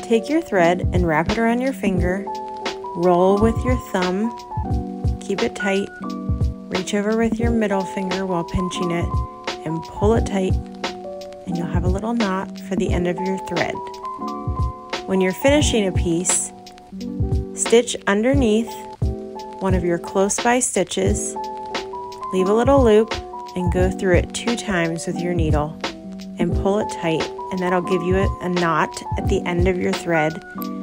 Take your thread and wrap it around your finger. Roll with your thumb. Keep it tight. Reach over with your middle finger while pinching it and pull it tight, and you'll have a little knot for the end of your thread. When you're finishing a piece, stitch underneath one of your close by stitches, leave a little loop, and go through it 2 times with your needle and pull it tight, and that'll give you a knot at the end of your thread